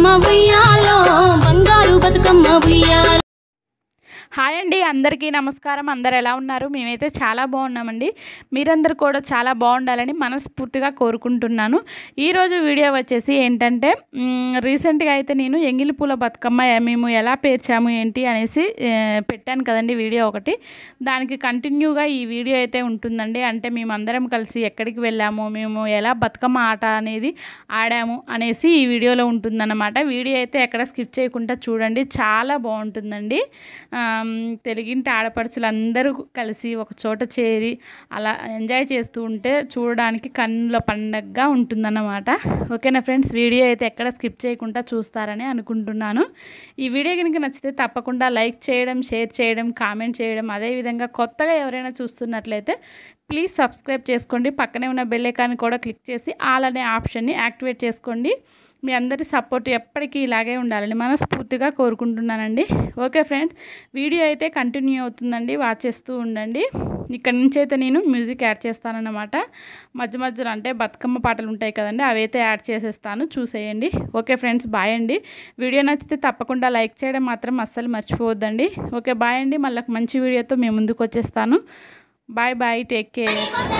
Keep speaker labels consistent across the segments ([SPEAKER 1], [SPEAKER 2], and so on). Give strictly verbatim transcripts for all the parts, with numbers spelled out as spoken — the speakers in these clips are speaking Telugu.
[SPEAKER 1] ఉయ్యాలో బంగారు బతుకమ్మ ఉయ్యాలో.
[SPEAKER 2] హాయ్ అండి, అందరికీ నమస్కారం. అందరు ఎలా ఉన్నారు? మేమైతే చాలా బాగున్నామండి. మీరందరూ కూడా చాలా బాగుండాలని మనస్ఫూర్తిగా కోరుకుంటున్నాను. ఈరోజు వీడియో వచ్చేసి ఏంటంటే, రీసెంట్గా అయితే నేను ఎంగిలి పూల బతుకమ్మ మేము ఎలా పేర్చాము ఏంటి అనేసి పెట్టాను కదండి వీడియో ఒకటి. దానికి కంటిన్యూగా ఈ వీడియో అయితే ఉంటుందండి. అంటే మేము అందరం కలిసి ఎక్కడికి వెళ్ళాము, మేము ఎలా బతుకమ్మ ఆట అనేది ఆడాము అనేసి ఈ వీడియోలో ఉంటుందన్నమాట. వీడియో అయితే ఎక్కడ స్కిప్ చేయకుండా చూడండి, చాలా బాగుంటుందండి. తెలుగింటి ఆడపడుచులు అందరూ కలిసి ఒక చోట చేరి అలా ఎంజాయ్ చేస్తూ ఉంటే చూడడానికి కన్నుల పండగగా ఉంటుందన్నమాట. ఓకేనా ఫ్రెండ్స్, వీడియో అయితే ఎక్కడ స్కిప్ చేయకుండా చూస్తారని అనుకుంటున్నాను. ఈ వీడియో కనుక నచ్చితే తప్పకుండా లైక్ చేయడం, షేర్ చేయడం, కామెంట్ చేయడం, అదేవిధంగా కొత్తగా ఎవరైనా చూస్తున్నట్లయితే ప్లీజ్ సబ్స్క్రైబ్ చేసుకోండి. పక్కనే ఉన్న బెల్ ఐకాన్ కూడా క్లిక్ చేసి ఆల్ అనే ఆప్షన్ని యాక్టివేట్ చేసుకోండి. మీ అందరి సపోర్ట్ ఎప్పటికీ ఇలాగే ఉండాలని మనస్ఫూర్తిగా కోరుకుంటున్నానండి. ఓకే ఫ్రెండ్స్, వీడియో అయితే కంటిన్యూ అవుతుందండి, వాచ్ చేస్తూ ఉండండి. ఇక్కడ నుంచి అయితే నేను మ్యూజిక్ యాడ్ చేస్తానన్నమాట. మధ్య మధ్యలో అంటే బతుకమ్మ పాటలు ఉంటాయి కదండి, అవి అయితే యాడ్ చేసేస్తాను, చూసేయండి. ఓకే ఫ్రెండ్స్, బాయ్ అండి. వీడియో నచ్చితే తప్పకుండా లైక్ చేయడం మాత్రం అస్సలు మర్చిపోవద్దండి. ఓకే బాయ్ అండి. మళ్ళీ మంచి వీడియోతో మేము ముందుకు వచ్చేస్తాను. Bye bye, take care.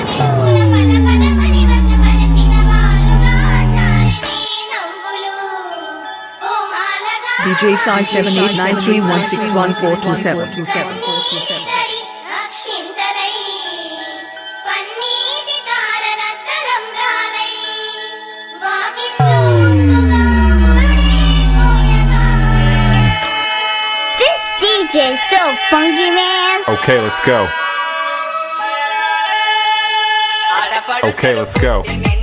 [SPEAKER 3] D J Sai seven eight nine three one six one four two seven.
[SPEAKER 4] This D J is so funky, man.
[SPEAKER 5] Okay, let's go. Okay, let's go.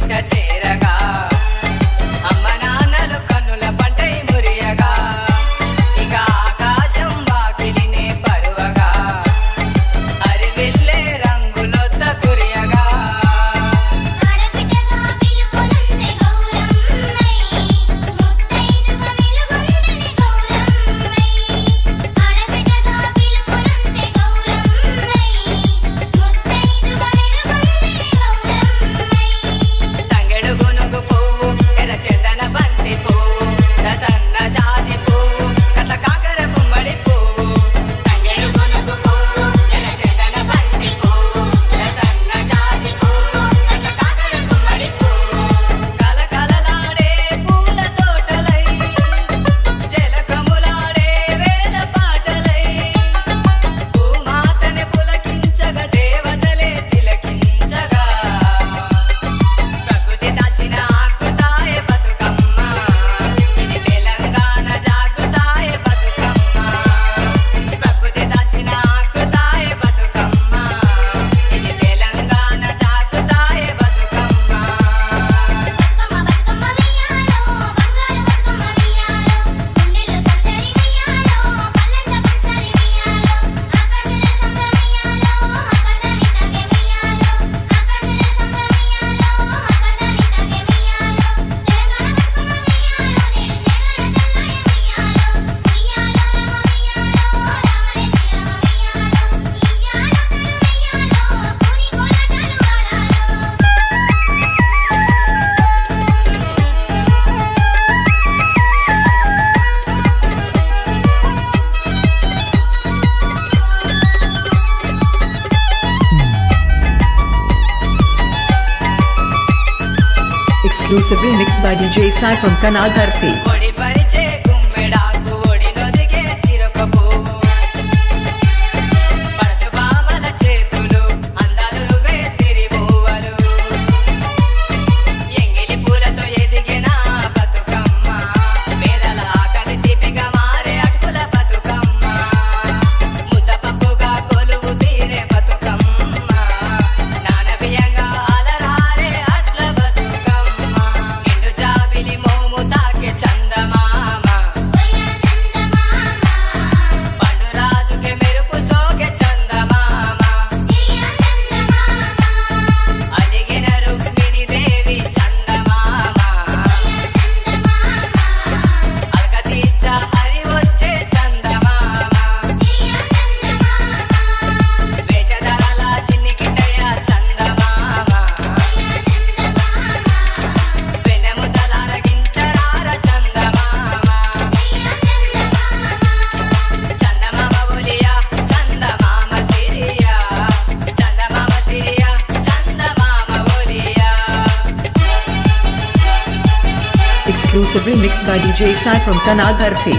[SPEAKER 3] Exclusively mixed by D J Sai from Kanagarfi.
[SPEAKER 6] Chandra
[SPEAKER 3] exclusively mixed by D J Sai from Kanal Bharfi.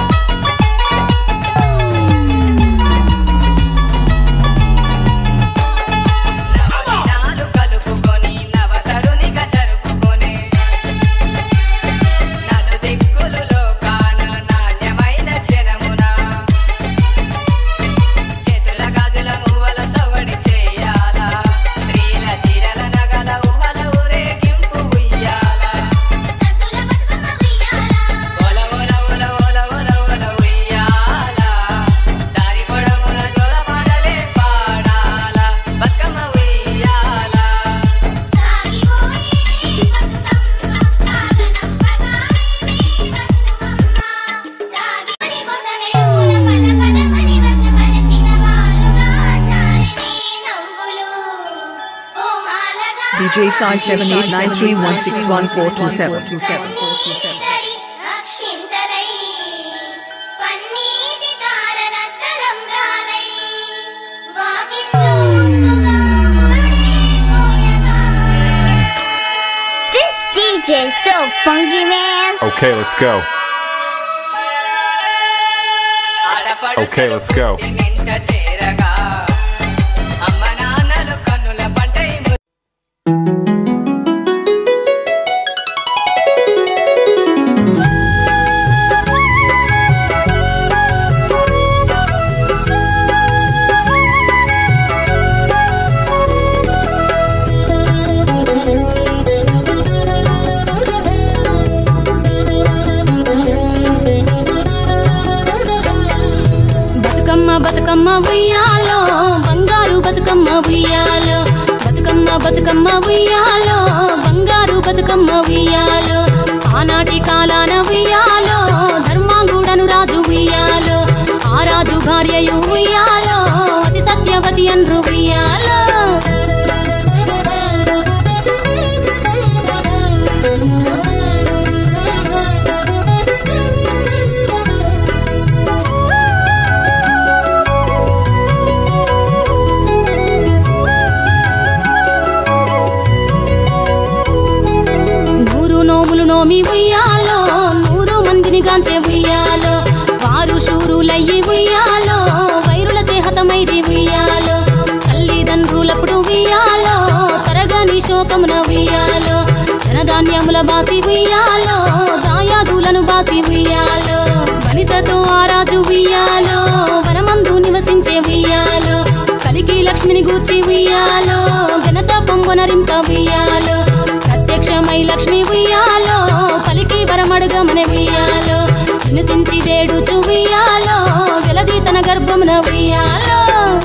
[SPEAKER 3] D J Sai seven eight nine three one six one four two seven.
[SPEAKER 4] This D J is so funky, man.
[SPEAKER 5] Okay, let's go. Okay, let's go.
[SPEAKER 1] Bathukamma ఉయ్యాలో బంగారు బతుకమ్మ ఉయ్యాలో బతుకమ్మ బతుకమ్మ ఉయ్యాలో బంగారు బతుకమ్మ ఉయ్యాలో ఆనాటి కాలాన ఉయ్యాలో ధర్మాంగుడను రాజు ఉయ్యాలో ఆ రాజు భార్యయు ఉయ్యాలో అతి సత్యవతి అన్రు ఉయ్యాలో నోమి ఉయ్యాలో నూరు మందిని గాంచే ఉయ్యాలో వారు శూరులయ్యి ఉయ్యాలో వైరుల చేహతమైది ఉయ్యాలో తల్లిదండ్రులప్పుడు ఉయ్యాలో తరగని శోకమున ఉయ్యాలో ధనధాన్యముల బాసి ఉయ్యాలో దాయాదులను బాసి ఉయ్యాలో వనితతో ఆరాజు ఉయ్యాలో వనమందు నివసించే ఉయ్యాలో కలికి లక్ష్మిని గూర్చి ఉయ్యాలో ఘనత పొంగొనరింప ఉయ్యాలో ప్రత్యక్షమై లక్ష్మి ఉయ్యాలో పలికి వరమడుగమన ఉయ్యాలో వినుతించి వేడుచు ఉయ్యాలో వెలది తన గర్భమున ఉయ్యాలో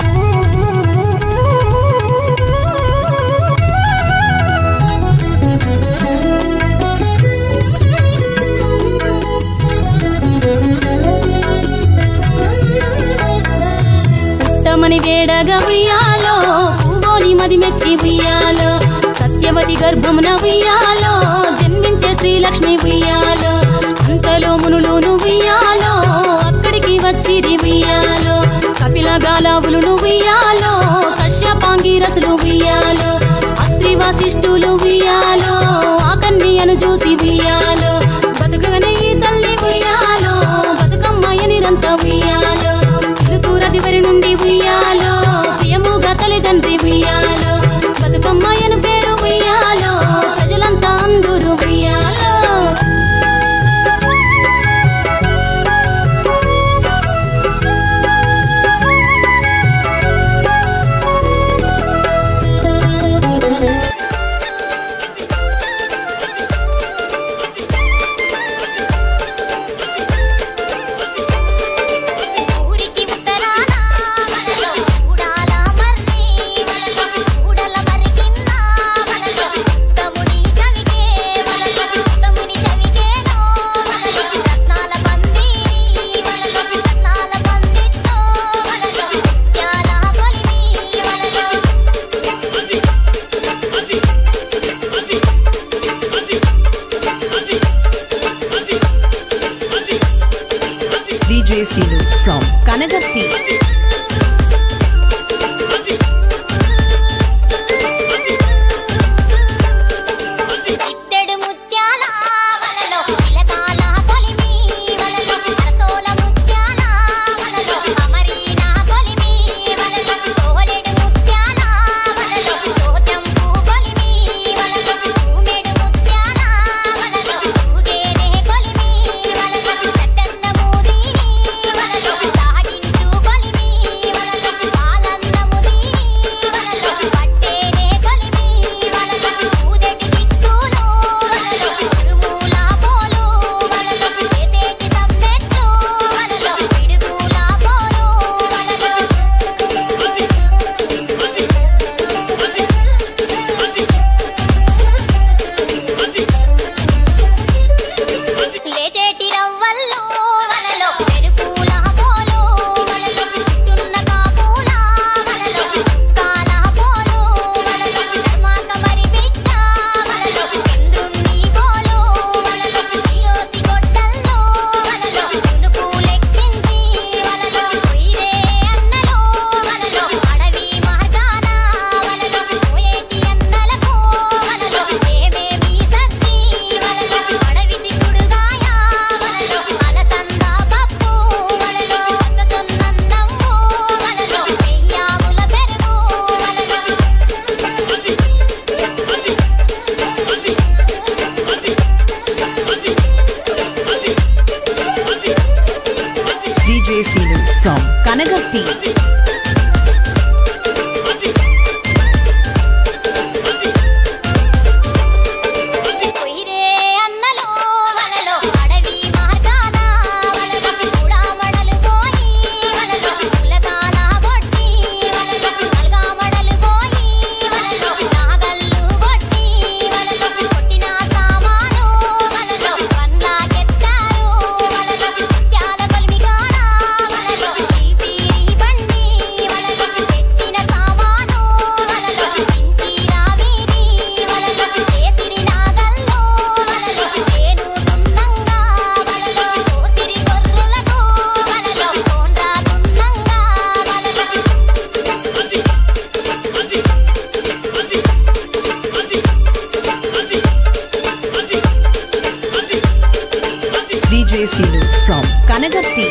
[SPEAKER 1] పుట్టమని వేడగా ఉయ్యాలో పూవోని మది మెచ్చి ఉయ్యాలో సత్యవతి గర్భమున ఉయ్యాలో జన్మించే శ్రీలక్ష్మి ఉయ్యాలో అంతలో మునులు ఉయ్యాలో అక్కడికి వచ్చిరి ఉయ్యాలో కపిల గాలావులు ఉయ్యాలో కశ్యపాంగి రసులు ఉయ్యాలో అత్రి వశిష్ఠులు ఉయ్యాలో ఆ కన్యను చూసి ఉయ్యాలో బతుకగనే ఈ తల్లి ఉయ్యాలో బతుకమ్మయ్య నిరంత ఉయ్యాలో రదివరి నుండి ఉయ్యాలో ప్రియముగా తల్లిదండ్రి ఉయ్యాలో బతుకమ్మయ్యను పేరు ఉయ్యాలో ప్రజలంతా అందరూ ఉయ్యాలో
[SPEAKER 3] D J Sinu from Kanagappi.
[SPEAKER 4] ఇత్తడి ముత్యాల వలలో ఇలక
[SPEAKER 3] Kanagarthi. D J Sinu from Kanagatti.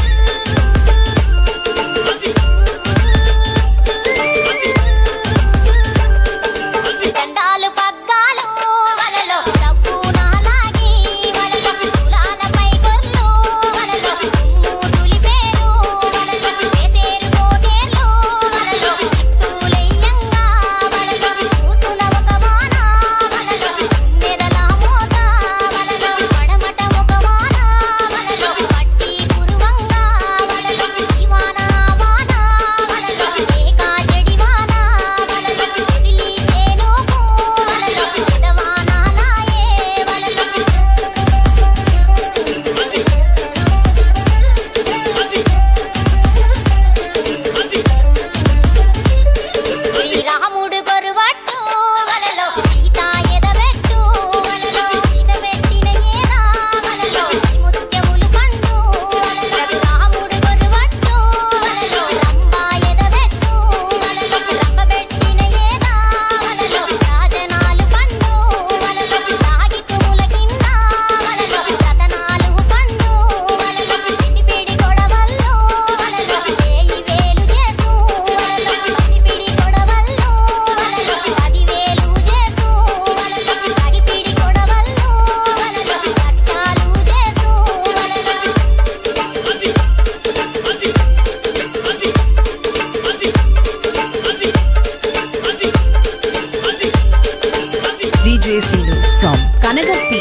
[SPEAKER 3] D J Sinu from Kanagatti.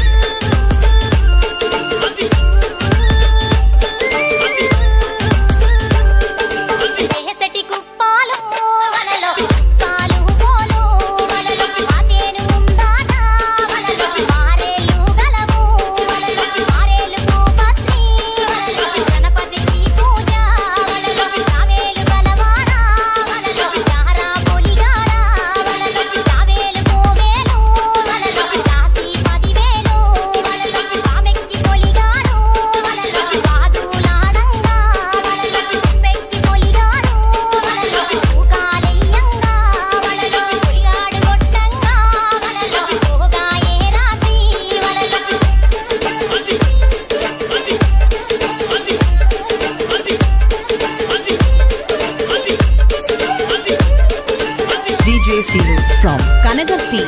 [SPEAKER 3] D J Sinu from Kanagatti.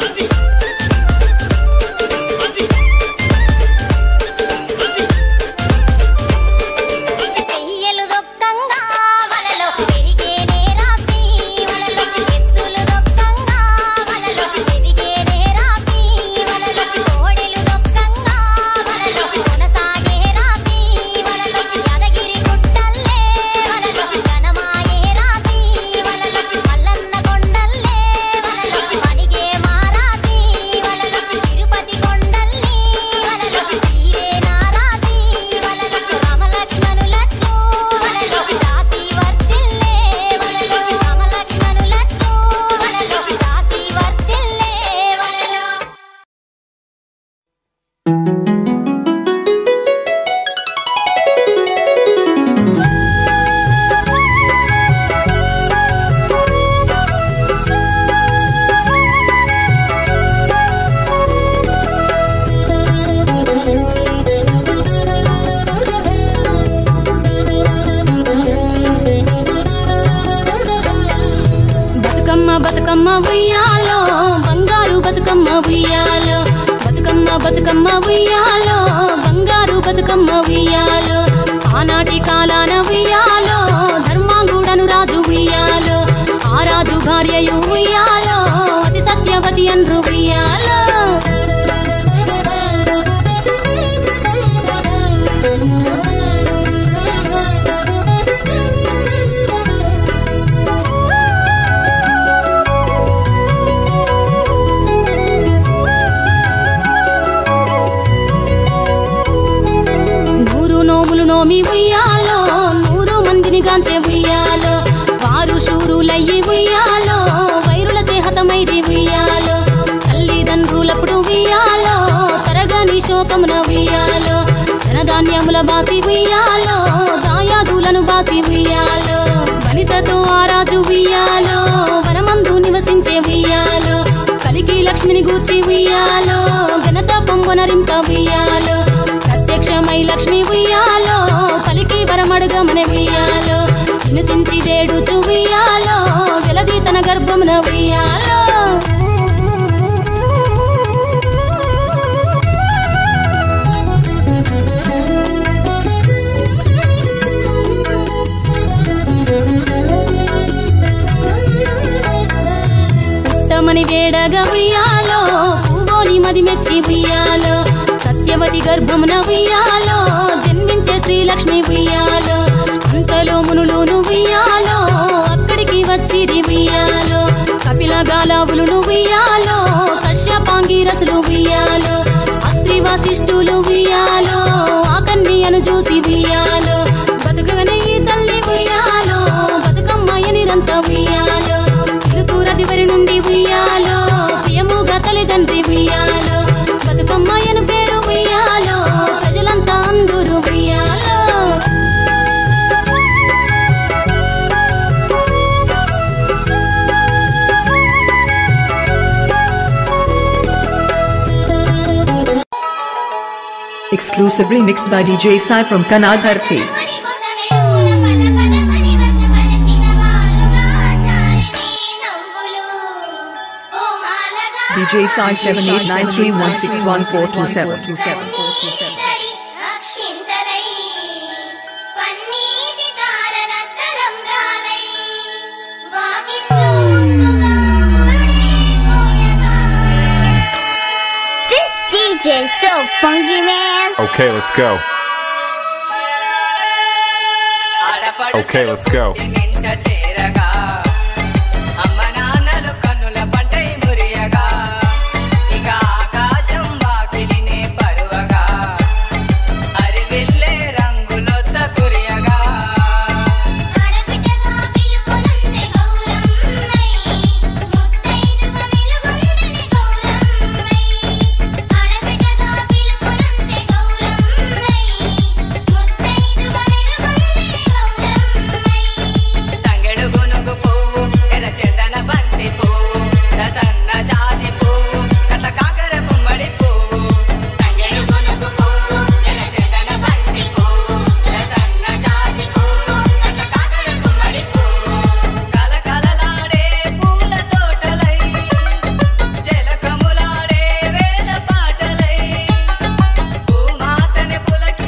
[SPEAKER 1] Bathukamma ఉయ్యాలో బంగారు బతుకమ్మ ఉయ్యాలో బతుకమ్మ బతుకమ్మ ఉయ్యాలో బంగారు బతుకమ్మ ఉయ్యాలో ఆనాటి కాలాన ఉయ్యాలో రంగుల బాసి ఉయ్యాలో దాయాదులను బాసి ఉయ్యాలో వనితతో ఆరాజు ఉయ్యాలో వనమందు నివసించే ఉయ్యాలో కలికి లక్ష్మిని గూర్చి ఉయ్యాలో ఘనత పొంగునరింప ఉయ్యాలో ప్రత్యక్షమై లక్ష్మి ఉయ్యాలో కలికి వరమడుగమని ఉయ్యాలో వినుతించి వేడుచు ఉయ్యాలో వెలది తన గర్భమున ఉయ్యాలో పుట్టమని వేడగా ఉయ్యాలో పూవోని మది మెచ్చి ఉయ్యాలో సత్యవతి గర్భమున ఉయ్యాలో జన్మించే శ్రీలక్ష్మి ఉయ్యాలో అంతలో మునులు ఉయ్యాలో అక్కడికి వచ్చిరి ఉయ్యాలో కపిల గాలావులు ఉయ్యాలో కశ్యపాంగి రసులు ఉయ్యాలో అత్రి వశిష్ఠులు ఉయ్యాలో ఆ కన్యను చూసి ఉయ్యాలో బతుకగనే ఈ తల్లి ఉయ్యాలో బతుకమ్మయ్య నిరంత ఉయ్యాలో తిరుపూరదివరి నుండి ఉయ్యాలో ప్రియముగా తల్లిదండ్రి ఉయ్యాలో బతుకమ్మయ్యను పేరు ఉయ్యాలో ప్రజలంతా అందరూ ఉయ్యాలో
[SPEAKER 3] Exclusively mixed by D J Sai from Kanad Harfi. D J Sai seven eight nine three one six one four two seven two seven four two seven.
[SPEAKER 4] This D J is so funky, man.
[SPEAKER 5] Okay, let's go. Okay, let's go.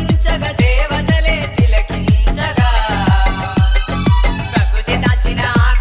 [SPEAKER 6] దాచిన